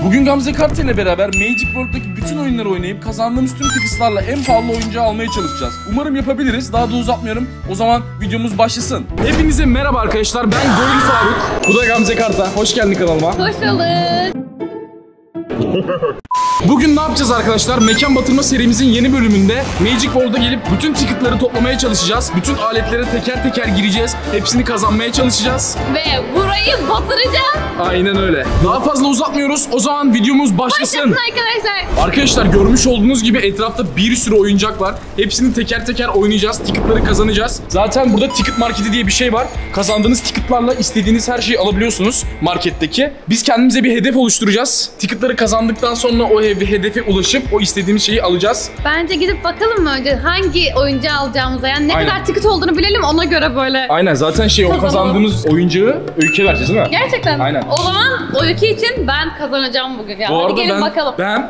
Bugün Gamze Karta ile beraber Magic World'daki bütün oyunları oynayıp kazandığımız tüm tickets'larla en pahalı oyuncağı almaya çalışacağız. Umarım yapabiliriz. Daha da uzatmıyorum. O zaman videomuz başlasın. Hepinize merhaba arkadaşlar. Ben Goril Faruk. Bu da Gamze Karta. Hoş geldin kanalıma. Hoş bulduk. Bugün ne yapacağız arkadaşlar? Mekan batırma serimizin yeni bölümünde Magic World'a gelip bütün ticket'ları toplamaya çalışacağız. Bütün aletlere teker teker gireceğiz. Hepsini kazanmaya çalışacağız. Ve burayı batıracağız. Aynen öyle. Daha fazla uzatmıyoruz. O zaman videomuz başlasın. Başlasın arkadaşlar. Arkadaşlar görmüş olduğunuz gibi etrafta bir sürü oyuncak var. Hepsini teker teker oynayacağız. Ticket'ları kazanacağız. Zaten burada ticket marketi diye bir şey var. Kazandığınız ticket'larla istediğiniz her şeyi alabiliyorsunuz marketteki. Biz kendimize bir hedef oluşturacağız. Ticket'ları kazandıktan sonra o hedefe ulaşıp o istediğimiz şeyi alacağız. Bence gidip bakalım mı önce hangi oyuncağı alacağımıza, yani ne Aynen. kadar ticket olduğunu bilelim, ona göre böyle. Aynen, zaten o kazandığımız oyuncağı Öykü'ye vereceğiz değil mi? Gerçekten. Aynen. O zaman o ülke için ben kazanacağım bugün. Yani. Bu Hadi arada gelin bakalım. ben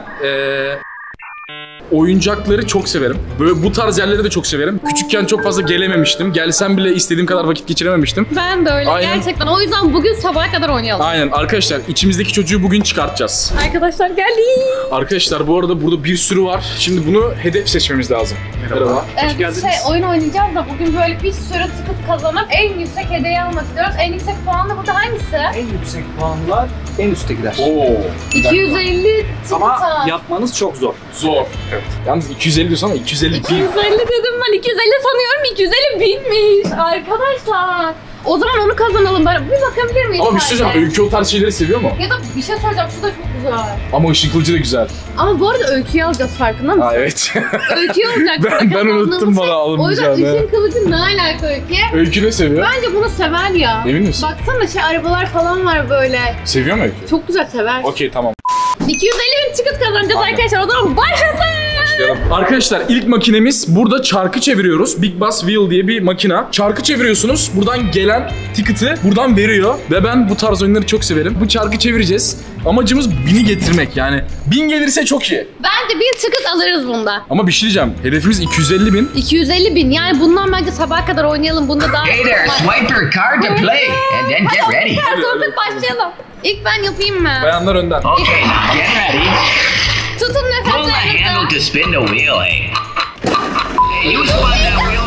oyuncakları çok severim. Böyle bu tarz yerleri de çok severim. Küçükken çok fazla gelememiştim. Gelsem bile istediğim kadar vakit geçirememiştim. Ben de öyle. Aynen. Gerçekten. O yüzden bugün sabaha kadar oynayalım. Aynen arkadaşlar, içimizdeki çocuğu bugün çıkartacağız. Arkadaşlar geldik. Arkadaşlar bu arada burada bir sürü var. Şimdi bunu hedef seçmemiz lazım. Merhaba. Hoş geldiniz. Oyun oynayacağız da bugün böyle bir sürü ticket kazanıp en yüksek hediyeyi almak istiyoruz. En yüksek puanlı burada hangisi? En yüksek puanlar en üsttekiler. Oo. 250 ticket. Ama yapmanız çok zor. Zor. Evet. Yalnız 250 diyorsun ama 250 değil. 250 dedim ben, 250 sanıyorum, 250 binmiş arkadaşlar. O zaman onu kazanalım. Ben bir bakabilir miyim? Ama bir şey söyleyeceğim, Öykü o tarz şeyleri seviyor mu? Ya da bir şey söyleyeceğim, şu da çok güzel. Ama ışık kılıcı da güzel. Ama bu arada Öykü'yü alacağız, farkında mısın? Ha evet. Öykü'yü alacak. ben unuttum bana O yüzden alınmayacağını. ışın kılıcı ne alaka Öykü'ye? Öykü ne seviyor? Bence bunu sever ya. Emin misin? Baksana arabalar falan var böyle. Seviyor mu Öykü? Çok güzel sever. Okey, tamam. 250 bin ticket kazanacağız Aynen. arkadaşlar. O zaman başlasın. Arkadaşlar ilk makinemiz, burada çarkı çeviriyoruz. Big Boss Wheel diye bir makina. Çarkı çeviriyorsunuz. Buradan gelen ticket'ı buradan veriyor. Ve ben bu tarz oyunları çok severim. Bu çarkı çevireceğiz. Amacımız 1000'i getirmek. Yani 1000 gelirse çok iyi. Bence bir ticket alırız bunda. Ama bir şey diyeceğim. Hedefimiz 250 bin. 250 bin. Yani bundan bence sabaha kadar oynayalım. Bunda daha... Hey there, swipe your card to play and then get ready. Sohbet başlayalım. İlk ben yapayım mı? Bayanlar önden. Okay, now get ready. Tutun Pull the handle nefeslerinizi. to spin the wheel, eh? Hey, you spun that wheel.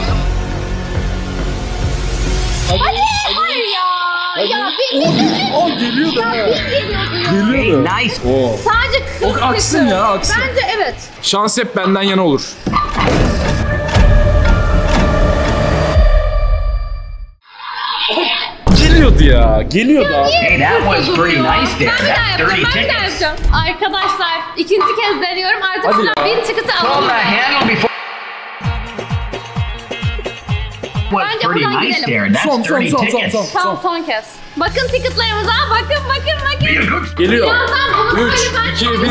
Hayır ya. Ya bir O geliyor da. geliyordu. Hey, Geliyor da. nice. Oo. Sadece O 40 aksın ticket. ya, aksın. Bence evet. Şans hep benden yana olur. Geliyordu ya. Geliyordu abi. Hey, that was pretty nice there. Ben bir daha That's yapacağım. 30 Ben bir daha tickets. yapacağım. Arkadaşlar ikinci kez deniyorum. Artık Hadi şuna ya. 1000 ticket'ı Pull alalım. the handle before. Was Bence pretty buradan nice gidelim. there. That's Son, 30 son, tickets. son. Tamam, son kez. Bakın ticketlarımıza. Bakın. Geliyor. Birazdan bunu 3, böyle 2, ben- 1.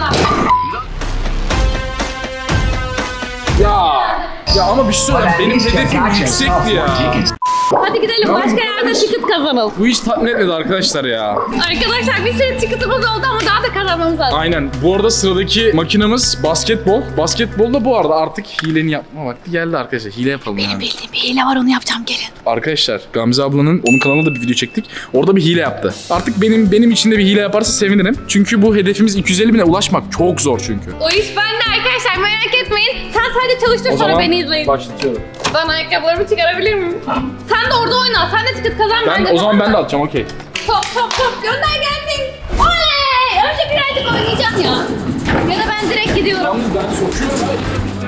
Ya ama bir şey söyleyeyim. Benim hedefim yüksekti ya. Hadi gidelim, başka yerde ticket kazanalım. Bu hiç tatmin etmedi arkadaşlar ya. Arkadaşlar bir sürü ticket'ımız oldu ama daha da kazanmamız lazım. Aynen. Bu arada sıradaki makinamız basketbol. Basketbolda bu arada artık hileni yapma vakti geldi arkadaşlar. Hile yapalım yani. Bildiğim bir hile var, onu yapacağım, gelin. Arkadaşlar Gamze ablanın onun kanalında da bir video çektik. Orada bir hile yaptı. Artık benim için de bir hile yaparsa sevinirim. Çünkü bu hedefimiz 250 bine ulaşmak çok zor çünkü. O iş bende arkadaşlar, merak etmeyin. Sen sadece çalıştır, sonra beni izleyin. başlatıyorum. Ben ayakkabılarımı çıkarabilir miyim? Sen de orada oyna, sen de ticket kazan. O zaman ben de atacağım, okey. Top gönder gelsin. Oley! Önce birazcık oynayacağım ya. Ya da ben direkt gidiyorum. Yalnız ben sokuyorum.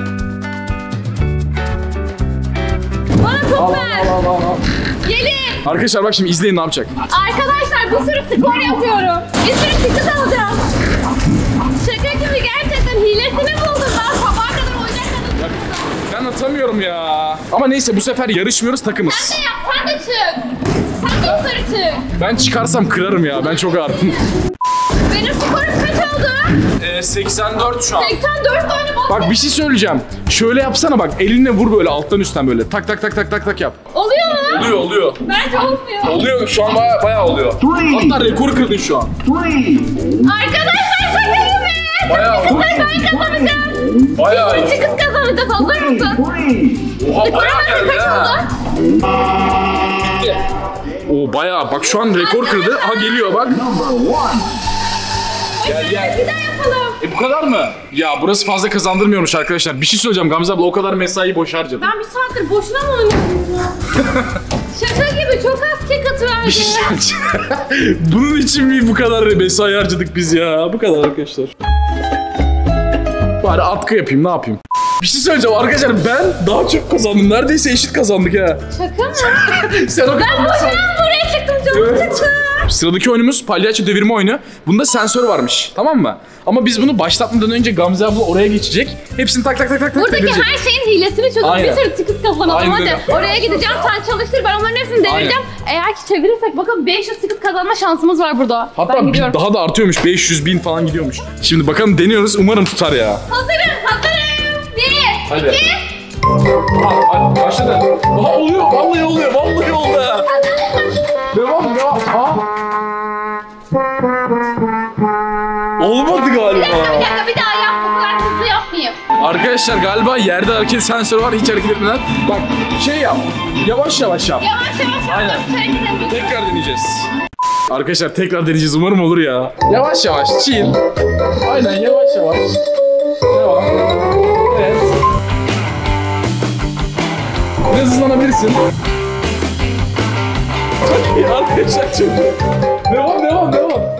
Bana top ver. Al. Gelin. Arkadaşlar bak şimdi izleyin ne yapacak. Arkadaşlar bir sürü skor yapıyorum. Bir sürü ticket alacağım. Şaka gibi, gerçekten hilesini buldum. Ben sabaha kadar oynayacağım. Ben atamıyorum ya. Ama neyse, bu sefer yarışmıyoruz, takımız. Sen de yap, sen de çık. Sen de yukarı çık. Ben çıkarsam kırarım ya. Ben çok ağırım. Benim skorum kaç oldu? 84 şu an. 84 tane bas. Bak bir şey söyleyeceğim. Şöyle yapsana bak. Elinle vur böyle alttan üstten böyle. Tak tak yap. Oluyor mu? Oluyor. Bence olmuyor. Oluyor. Şu an bayağı oluyor. Hatta rekor kırdın şu an. Arkadaşlar şaka gibi. Bayağı oldu. Ben kazanacağım. Bayağı iyi. Ticket kazanacağız. Hazır mısın? Oha bayağı Skorum geldi kaç ha. oldu? Bitti. Oo bayağı. Bak şu an rekor kırdı. Aha geliyor bak. Gel gel. Bir daha yapalım. Bu kadar mı? Ya burası fazla kazandırmıyormuş arkadaşlar. Bir şey söyleyeceğim Gamze abla, o kadar mesai boş harcadım. Ben bir saattir boşuna mı oynuyorum ya? Şaka gibi çok az tek atıverdi. Bir şey söyleyeceğim. Bunun için mi bu kadar mesai harcadık biz ya? Bu kadar arkadaşlar. Bari atkı yapayım, ne yapayım? Bir şey söyleyeceğim arkadaşlar, ben daha çok kazandım. Neredeyse eşit kazandık ha. Şaka mı? Sen o Ben boşuna mı buraya çıktım canım Evet. çıktı. Sıradaki oyunumuz palyaço devirme oyunu. Bunda sensör varmış, tamam mı? Ama biz bunu başlatmadan önce Gamze abla oraya geçecek. Hepsini tak tak tak tak Buradaki devirecek. her şeyin hilesini çözüp bir Aynen. sürü ticket kazanalım Aynen hadi. öyle. Oraya gideceğim, sen çalıştır, ben onların hepsini devireceğim. Eğer ki çevirirsek bakın 500 ticket kazanma şansımız var burada. Hatta Ben gidiyorum. daha da artıyormuş, 500.000 falan gidiyormuş. Şimdi bakalım, deniyoruz, umarım tutar ya. Hazırım. 1, Hadi. 2. Hadi başladı. Aha oluyor, vallahi oluyor, vallahi oldu. Devam. Olmadı galiba. Bir daha yap, bu kadar hızlı yapmayayım. Arkadaşlar galiba yerde hareket sensörü var, hiç hareket etmeden. Bak şey yap, yavaş yavaş yap. Yavaş Aynen. hareket edin. Tekrar deneyeceğiz. Arkadaşlar tekrar deneyeceğiz, umarım olur ya. Yavaş yavaş, chill. Aynen, yavaş yavaş. Devam. Evet. Biraz hızlanabilirsin. Çok iyi arkadaşlar, çok iyi. Devam.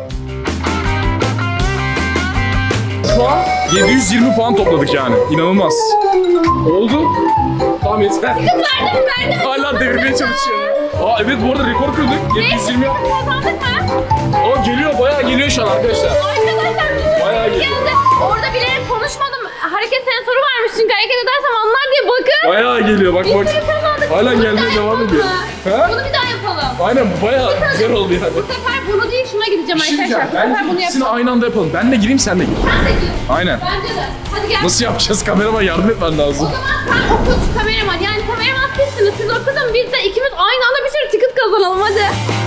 Şu an 720 puan topladık yani. İnanılmaz. Oldu. Tamam yeter. Verdim. Hala devirmeye çalışıyor. Aa evet, bu arada rekor kırdık. 720. Kazandık mı? Aa geliyor, bayağı geliyor şu an arkadaşlar. Arkadaşlar Bayağı geliyor. geldi. Orada bilerek konuşmadım. Hareket sensörü varmış çünkü hareket edersem anlar diye bakın. Bayağı geliyor, bak. Bir sürü kazandık. Hala Bunu gelmeye bir daha devam yapalım ediyor. mı? Ha? Bunu bir daha yapalım. Aynen, bu bayağı güzel oldu yani. Bu sefer bunu değil şuna gideceğim Bir şey diyeceğim, arkadaşlar. Bu sefer bence bunu ikisini yapalım. aynı anda yapalım. Ben de gireyim, sen de gir. Sen de gir. Aynen. Bence de. Hadi gel. Nasıl yapacağız? Kameraman yardım etmen O lazım. zaman sen okut kameraman. Yani kameraman sizsiniz. Siz okutun. Biz de ikimiz aynı anda bir sürü ticket kazanalım hadi.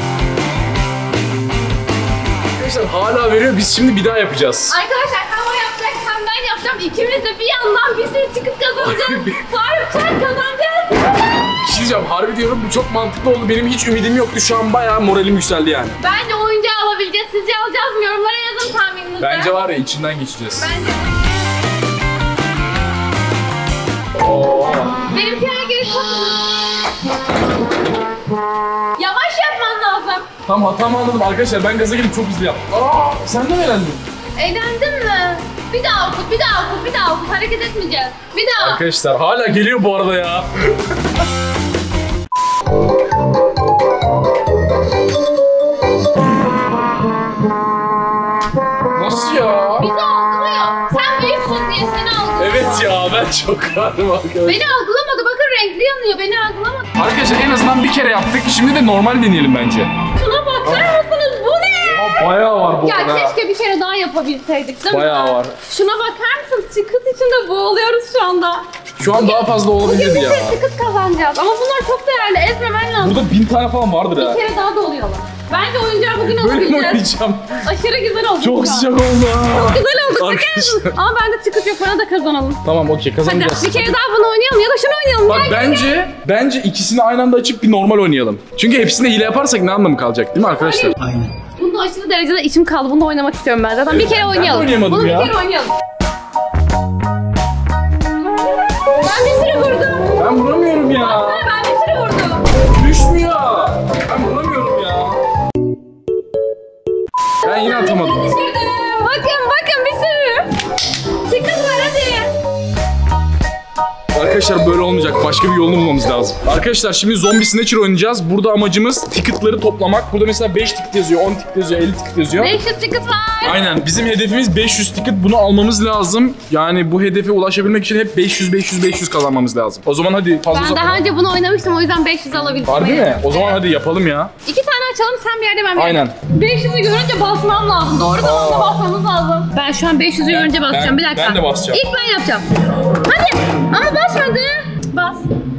Arkadaşlar hala veriyor, biz şimdi bir daha yapacağız. Arkadaşlar hem o yapacak hem ben yapacağım. İkimiz de bir yandan bir sürü ticket kazanacağız. Faruk sen kazanacağız. Bir şey diyeceğim, harbi diyorum, bu çok mantıklı oldu. Benim hiç ümidim yoktu, şu an bayağı moralim yükseldi yani. Bence oyuncağı alabileceğiz. Sizce alacağız mı? Yorumlara yazın tahmininizi. Bence var ya, içinden geçeceğiz. Bence. Oo. Benimkine geri Yavaş yapman lazım. Tamam, hatamı anladım arkadaşlar, ben gaza gelip çok hızlı yaptım. Aa, sen de mi eğlendin? Eğlendin mi? Bir daha okut, bir daha okut. Hareket etmeyeceğiz. Bir daha. Arkadaşlar hala geliyor bu arada ya. Nasıl ya? Bizi algılıyor. Sen büyüksün diye seni algılıyor. Evet ya, ben çok kaldım arkadaşlar. Beni algılamadı. Bakın renkli yanıyor. Beni algılamadı. Arkadaşlar en azından bir kere yaptık. Şimdi de normal deneyelim bence. Şuna bakar mısınız? Bu ne? Aa, bayağı var bu Ya arada. keşke bir kere daha yapabilseydik değil mi? Bayağı var. Şuna bakar mısın? Ticket içinde boğuluyoruz şu anda. Şu an daha fazla Bugün olabilirdi bir ya. sürü ticket kazanacağız. Ama bunlar çok değerli. Ezmemen lazım. Burada 1000 tane falan vardır ha. Bir kere daha da oluyorlar. Bence oyuncağı bugün Böyle mi alabileceğiz. oynayacağım? Aşırı güzel oldu. Çok şu an. sıcak oldu ha. Çok güzel oldu. Bakar Arkadaşlar. mısın? Ama bende ticket yok. Bana da kazanalım. Tamam, okey, Hadi kazanacağız. bir kere daha bunu oynayalım ya da şunu oynayalım. Bak bence ikisini aynı anda açıp bir normal oynayalım. Çünkü hepsine hile yaparsak ne anlamı kalacak değil mi arkadaşlar? Bunda aşırı derecede içim kaldı. Bunu da oynamak istiyorum ben zaten. Bir kere oynayalım. oynayamadım Bunu ya. bir kere oynayalım. Ben bir sürü vurdum. Ben vuramıyorum ya. Ben bir sürü vurdum. Düşmüyor. Ben vuramıyorum ya. Ben yine atamadım. Düşürdüm. Bakın bir sürü. Ticket var hadi. Arkadaşlar böyle olmayacak. Başka bir yolunu bulmamız lazım. Arkadaşlar şimdi Zombie Snatcher oynayacağız. Burada amacımız ticket'ları toplamak. Burada mesela 5 ticket yazıyor, 10 ticket yazıyor, 50 ticket yazıyor. 500 ticket var. Aynen. Bizim hedefimiz 500 ticket. Bunu almamız lazım. Yani bu hedefe ulaşabilmek için hep 500 kazanmamız lazım. O zaman hadi fazla Ben daha önce bunu oynamıştım o yüzden 500 alabildim. Harbi mi? O zaman hadi yapalım ya. 2 tane açalım sen bir yerde ben bir Aynen. yerde. 500'ü görünce basmam lazım. Doğru zamanda basmamız lazım. Ben şu an 500'ü görünce basacağım. Bir dakika. ben de basacağım. İlk ben yapacağım. Hadi. Ama basmadı. Bas.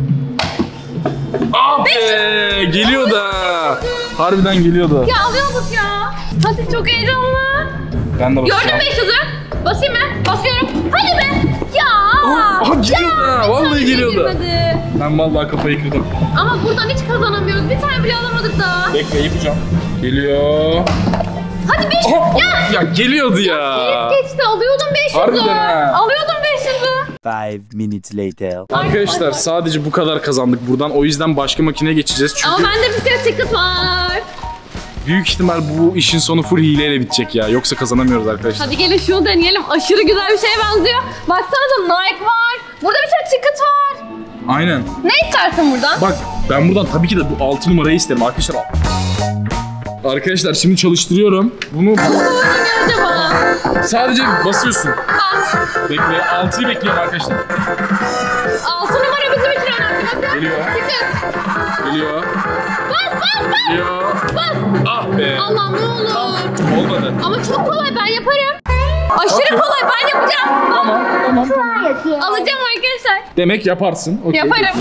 Abi geliyor da. Harbiden geliyor da. Ya alıyorduk ya. Hadi çok heyecanlı. Ben de basacağım. Gördün 500'ü. Basayım mı? Basıyorum. Hadi be. Ya. Aha geliyor da. Vallahi geliyor da. Girmedi. Ben vallahi kafayı kırdım. Ama buradan hiç kazanamıyoruz. Bir tane bile alamadık daha. Bekle, yapacağım. Geliyor. Hadi 500. Ya geliyordu ya. Geçti alıyordum 500'ü. Harbiden ha. Alıyordum 500'ü. 5 minutes later. Arkadaşlar sadece bu kadar kazandık buradan. O yüzden başka makineye geçeceğiz. Çünkü Ama bende bir sürü ticket var. büyük ihtimal bu işin sonu full hileyle bitecek ya. Yoksa kazanamıyoruz arkadaşlar. Hadi gelin şunu deneyelim. Aşırı güzel bir şeye benziyor. Baksanıza Nike var. Burada bir sürü ticket var. Aynen. Ne istersin buradan? Bak ben buradan tabii ki de bu 6 numarayı isterim arkadaşlar. Arkadaşlar şimdi çalıştırıyorum. Bunu Ne acaba? sadece basıyorsun. Bas. Bekle. 6'yı bekliyorum arkadaşlar. 6 numara bizim için önemli. Bakın. Geliyor. Ticket. Geliyor. Bas bas bas. Geliyor. Bas. Ah be. Allah ne olur. Olmadı. Ama çok kolay, ben yaparım. Aşırı kolay, ben yapacağım. Tamam. Alacağım arkadaşlar. Demek yaparsın. Okey. Yaparım.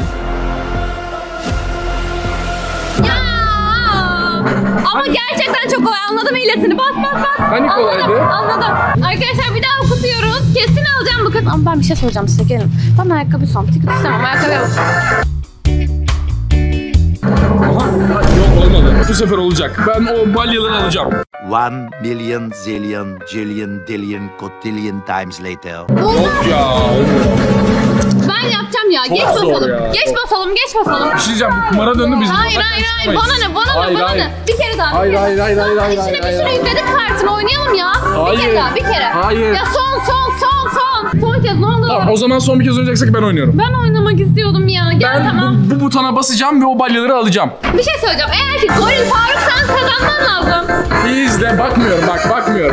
Ya. Ama gerçekten çok kolay. Anladım hilesini. Bas bas bas. Hani kolaydı? Anladım. Arkadaşlar bir daha okutuyoruz. Kesin alacağım bu kız. Ama ben bir şey soracağım size, gelin. Ben ayakkabı istiyorum. Ticket istemem. Ayakkabı yok. Aha. Yok olmadı. Bu sefer olacak. Ben o balyaları alacağım. 1 million zillion jillion dillion cotillion times later. Yok ya. Olmuyor. Ben yapacağım ya. Çok Geç zor basalım. ya. Geç basalım. Geç basalım. Bir şey diyeceğim. Bu kumara döndü biz. Hayır hayır hayır. Bana ne? Bana ne? Hayır, Bana hayır. ne? Bir kere daha. Hayır, bir kere. hayır, hayır, hayır, hayır, İçine hayır, bir sürü hayır. yükledik kartını, oynayalım ya. Hayır. Bir kere daha. Bir kere. Hayır. Ya son son kez ne olur. Tamam o zaman son bir kez oynayacaksak ben oynuyorum. Ben oynamak istiyordum ya. Gel Ben tamam. bu butona basacağım ve o balyaları alacağım. Bir şey söyleyeceğim. Eğer ki Goril Faruk sen kazanman lazım. İzle bakmıyorum bak bakmıyorum.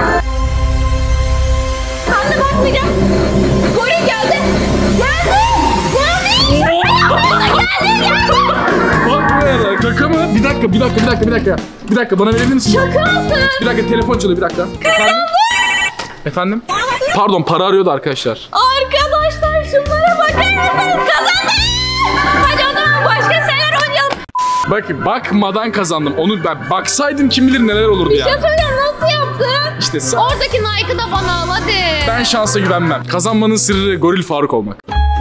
Ben de bakmayacağım. Goril geldi. Geldi. Bakmıyorum. Şaka mı? Bir dakika bana verebilir misin? Şaka mısın? Bir dakika telefon çalıyor bir dakika. Efendim? Pardon para arıyordu arkadaşlar. Arkadaşlar şunlara bakar mısınız? Kazandım. Hadi o zaman başka şeyler oynayalım. Bak bakmadan kazandım. Onu ben baksaydım kim bilir neler olurdu Bir şey ya. söyleyeyim, nasıl yaptın? İşte Oradaki Nike'ı da bana al hadi. ben şansa güvenmem. Kazanmanın sırrı Goril Faruk olmak.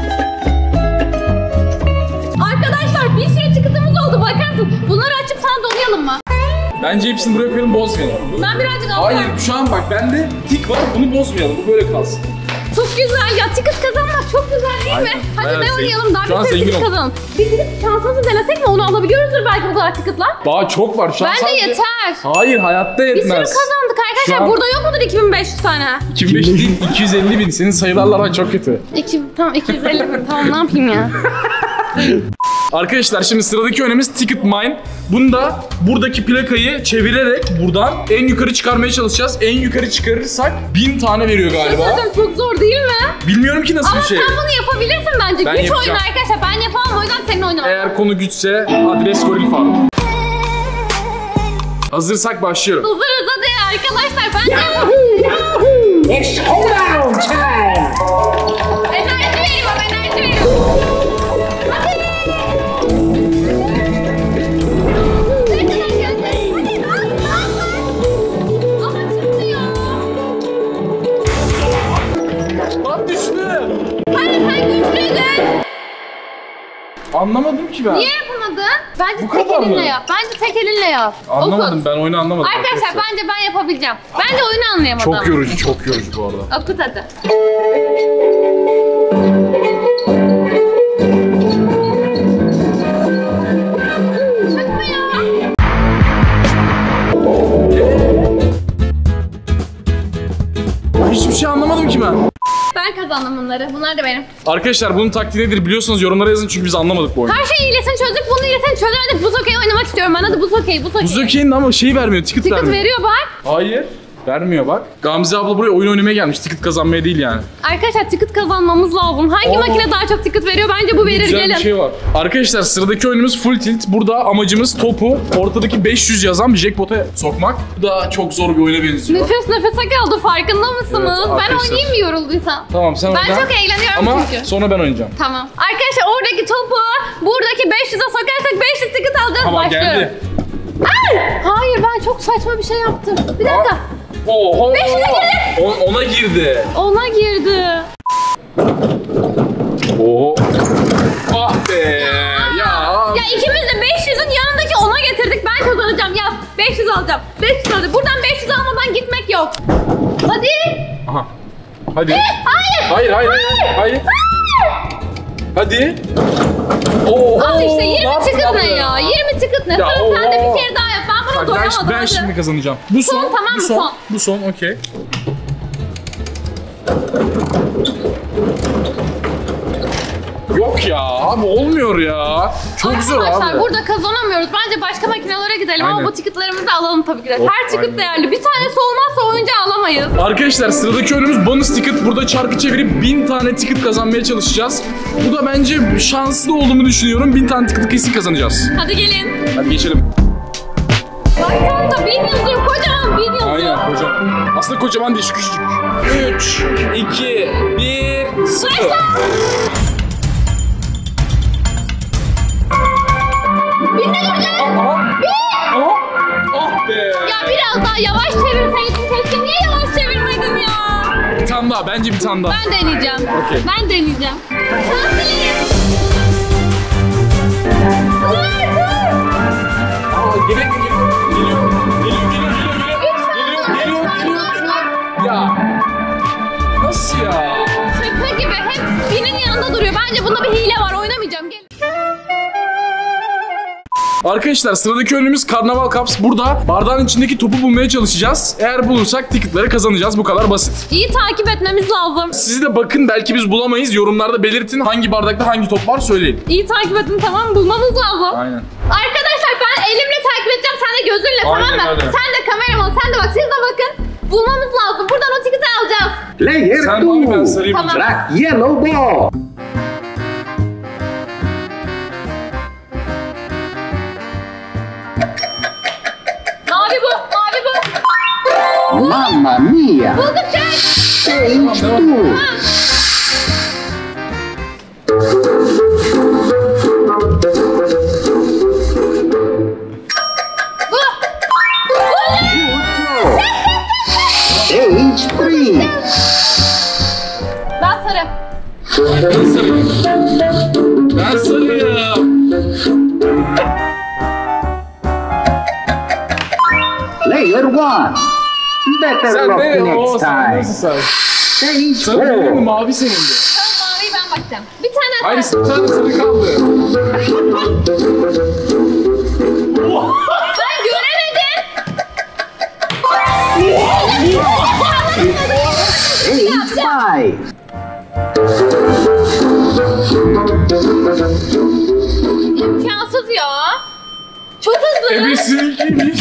Arkadaşlar bir sürü tıkıtımız oldu, bakarsın. Bunları açıp sana donayalım mı? Bence hepsini buraya koyalım bozmayalım. Ben birazcık alsam. Hayır şu an bak bende tik var bunu bozmayalım. Bu böyle kalsın. Çok güzel ya, ticket kazanmak çok güzel değil mi? Aynen. Hadi Bayağı ne zengin. oynayalım, daha Şu an bir sürü zengin ticket oldum. kazanalım. Bir gidip şansımızı denesek mi, onu alabiliyoruzdur belki bu kadar ticketlar. Daha çok var şu an Bence sadece... yeter. Hayır hayatta Bir sürü yetmez. kazandık Şu arkadaşlar, an- burada yok mudur 2500 tane? 2500 değil 250 bin. Senin sayılarla aran çok kötü. Tamam 250 bin, tamam ne yapayım ya? Arkadaşlar şimdi sıradaki önemiz Ticket Mine. Bunda buradaki plakayı çevirerek buradan en yukarı çıkarmaya çalışacağız. En yukarı çıkarırsak 1000 tane veriyor galiba. Zaten çok zor değil mi? Bilmiyorum ki nasıl Ama bir şey. sen bunu yapabilirsin bence. Ben Güç yapacağım. oyunu arkadaşlar, ben yapamam, o yüzden senin oynamam. Eğer konu güçse adres Goril Faruk. Hazırsak başlıyorum. Hazırız hadi arkadaşlar, ben de... It's showdown time! Enerji veriyorum, enerji veriyorum. Hadi. Ne kadar gelecek? Hadi. Ama çıkmıyor. Lan düştü. Hadi sen güçlüydün. Anlamadım ki ben. Niye yapamadın? Bence Bu tek kadar elinle mı? yap. Bence tek elinle yap. Anlamadım Okut. ben oyunu anlamadım. Arkadaşlar bence ben yapabileceğim. Ben de oyunu anlayamadım. Çok yorucu bu arada. Okut hadi. Çıkmıyor. Hiçbir şey anlamadım ki ben. Ben kazandım bunları. Bunlar da benim. Arkadaşlar bunun taktiği nedir biliyorsanız yorumlara yazın çünkü biz anlamadık bu oyunu. Her şeyi hilesini çözdük. Bunun hilesini çözemedik. Buz okey oynamak istiyorum. Ben hadi buz okey. Buz okey. Buz okey'in ama şeyi vermiyor, ticket Ticket vermiyor. veriyor bak. Hayır. Vermiyor bak. Gamze abla buraya oyun oynamaya gelmiş. Ticket kazanmaya değil yani. Arkadaşlar ticket kazanmamız lazım. Hangi makine daha çok ticket veriyor? Bence bu verir. Güzel Gelin. bir şey var. Arkadaşlar sıradaki oyunumuz Full Tilt. Burada amacımız topu ortadaki 500 yazan bir jackpot'a sokmak. Bu da çok zor bir oyuna benziyor. Nefes nefese kaldı. Farkında mısınız? Evet, Ben arkadaşlar. oynayayım mı yorulduysam? Tamam sen Ben oyna. çok eğleniyorum Ama çünkü. sonra ben oynayacağım. Tamam. Arkadaşlar oradaki topu buradaki 500'e sokarsak 500 ticket alacağız. Tamam Başlıyorum. geldi. Ay! Hayır, ben çok saçma bir şey yaptım. Bir dakika. Oho. 500'e girdi. Ona girdi. Ona girdi. Oho. Ah be. Ya. Ya ikimiz de 500'ün yanındaki 10'a getirdik. Ben kazanacağım. Ya 500 alacağım. 500 alacağım. Buradan 500 almadan gitmek yok. Hadi. Aha. Hadi. Hayır. Hayır. Hadi. Oo, Al işte 20 ne yaptın ticket ne abi ya? 20 ticket ne? Ya, Sen de oo. bir kere daha yap. Ben buna Bak, doyamadım. ben hadi. şimdi kazanacağım. Bu Son, son, tamam bu mı? son, Son. bu son, okey. Yok ya abi, olmuyor ya. Çok zor Arkadaşlar abi. burada kazanamıyoruz. Bence başka makinelere gidelim ama Aynen. bu ticketlarımızı alalım tabii ki de. Of, Her ticket aynen. değerli. Bir tanesi olmazsa oyuncağı alamayız. Arkadaşlar sıradaki önümüz bonus ticket. Burada çarpı çevirip 1000 tane ticket kazanmaya çalışacağız. Bu da bence şanslı olduğumu düşünüyorum. 1000 tane ticket kesin kazanacağız. Hadi gelin. Hadi geçelim. Baksanıza 1000 yazıyor. Kocaman 1000 yazıyor. Aynen hocam. Aslında kocaman değil, şu küçücük. 3, 2, 1, 0. Ah be. Ya biraz daha yavaş çevirseydin keşke. Niye yavaş çevirmedin ya? Bir tane daha, bence bir tane daha. Ben deneyeceğim. Okey. Ben deneyeceğim. Ya. Nasıl ya? Şaka gibi hep birinin yanında duruyor. Bence bunda bir hile var. Oynamayacağım. Gel. Arkadaşlar sıradaki önümüz Karnaval Cups. Burada bardağın içindeki topu bulmaya çalışacağız. Eğer bulursak ticketları kazanacağız. Bu kadar basit. İyi takip etmemiz lazım. Siz de bakın, belki biz bulamayız. Yorumlarda belirtin hangi bardakta hangi top var, söyleyin. İyi takip edin, tamam mı? Bulmamız lazım. Aynen. Arkadaşlar ben elimle takip edeceğim. Sen de gözünle, Aynen tamam mı? öyle. Sen de kameraman, sen de bak. Siz de bakın. Bulmamız lazım. Buradan o ticket'i alacağız. Player Sen abi, ben 2. sarayım. Tamam. Track yellow ball. Mavi bu, mavi bu. Mamma mia. Bulduk Jack. Stage 2. Bu. Stage 3. Ben sarı. Ben sarıyım. Player 1. Better Sen luck ne? Oo, next sen time. nasıl sen? Stage Sarı benim mi? 4. Mavi senin de. Tamam, maviyi ben bakacağım. Bir tane Hayır, sarı. bir tane sarı kaldı. Ben göremedim. Stage 5. İmkansız ya. Çok hızlı. Ebesinikiymiş.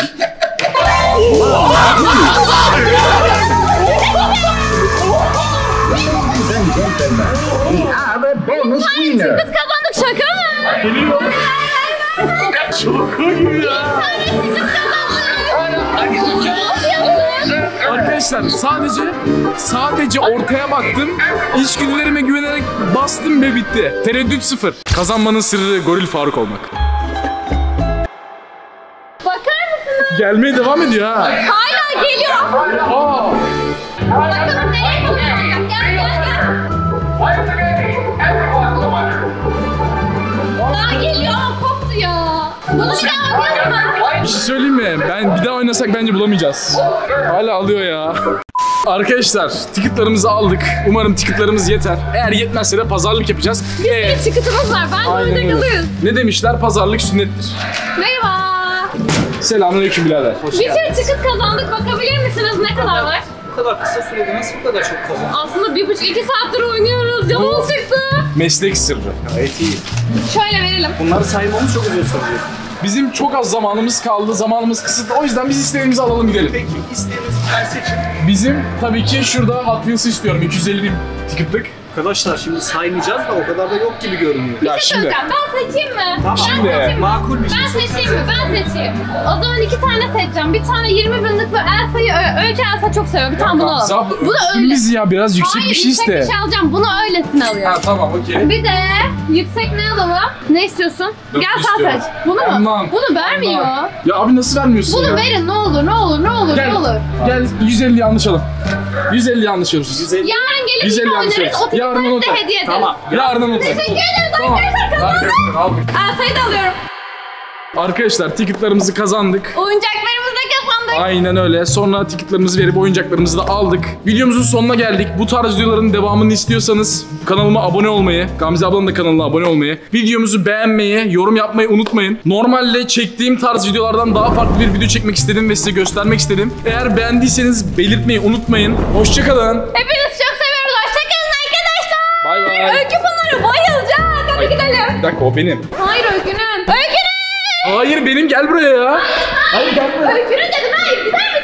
We are a bonus winner. Biz kazandık, şaka mı? Geliyor. Çok iyi ya. Arkadaşlar sadece ortaya baktım. İçgüdülerime güvenerek bastım ve bitti. Tereddüt 0. Kazanmanın sırrı Goril Faruk olmak. Bakar mısınız? Gelmeye devam ediyor ha. Hala geliyor. Aa. Bakalım nereye gidiyor. Gel gel gel. Daha geliyor ama koptu ya. Bunu bir daha oynayalım mı? Bir şey söyleyeyim mi? Bir daha oynasak bence bulamayacağız. Hala alıyor ya. Arkadaşlar ticketlarımızı aldık. Umarım ticketlarımız yeter. Eğer yetmezse de pazarlık yapacağız. Bir tıkıtımız var. Ben Aynen burada öyle. kalırız. Ne demişler? Pazarlık sünnettir. Merhaba. Selamünaleyküm birader. Hoş Bir geldin. sürü tıkıt kazandık. Bakabilir misiniz ne kadar var? Bu kadar kısa sürede nasıl bu kadar çok kazandın? Aslında 1,5-2 saattir oynuyoruz. Canımız çıktı. Meslek sırrı. Gayet iyi. Şöyle verelim. Bunları saymamız çok uzun sürecek. Bizim çok az zamanımız kaldı. Zamanımız kısıtlı. O yüzden biz istediğimizi alalım gidelim. Peki isteğinizi ben seçin. Bizim tabii ki şurada Hot Wheels'ı istiyorum. 250 ticketlık. Arkadaşlar şimdi saymayacağız da o kadar da yok gibi görünüyor. Ya Bir şey şimdi söyleyeceğim. Ben seçeyim mi? Tamam. Ben Şimdi. seçeyim mi? Makul bir şey Ben seçin. seçeyim mi? Ben seçeyim. O zaman 2 tane seçeceğim. Bir tane 20 binlik ve Elsa'yı Öykü Elsa çok seviyor. Bir tane bunu alalım. Zabla, Bu da öptün öyle. bizi ya, biraz yüksek Hayır, bir şey yüksek iste. bir şey alacağım. Bunu öylesine alıyorum. Ha tamam, okey. Bir de yüksek ne alalım? Ne istiyorsun? Dört Gel sen istiyorum. seç. Bunu mu? Aman. Bunu vermiyor. Ya abi nasıl vermiyorsun Bunu ya? verin ne olur ne olur ne olur Gel, ne olur. gel 150'yi anlaşalım. 150'yi anlaşıyoruz. 150. Yarın gelip Güzel yine yanlış oynarız. yok. O Yarın ticketleri unutma. size hediye ederiz. Tamam. Yarın unutma. Teşekkür ederiz Tamam. arkadaşlar, kazandık. Arkadaşlar aldık. Elsa'yı da alıyorum. Arkadaşlar ticketlarımızı kazandık. Oyuncaklarımızı da kazandık. kazandık. Aynen öyle. Sonra ticketlarımızı verip oyuncaklarımızı da aldık. Videomuzun sonuna geldik. Bu tarz videoların devamını istiyorsanız kanalıma abone olmayı, Gamze ablanın da kanalına abone olmayı, videomuzu beğenmeyi, yorum yapmayı unutmayın. Normalde çektiğim tarz videolardan daha farklı bir video çekmek istedim ve size göstermek istedim. Eğer beğendiyseniz belirtmeyi unutmayın. Hoşçakalın. Hepinizi çok seviyoruz. Hoşçakalın arkadaşlar. Bay bay. Öykü bunları bayılacak. Hadi gidelim. Bir dakika, o benim. Hayır Öykü'nün. Öykü'nün. Hayır benim, gel buraya ya. Hayır gel buraya. Öykü'nün dedim hayır gider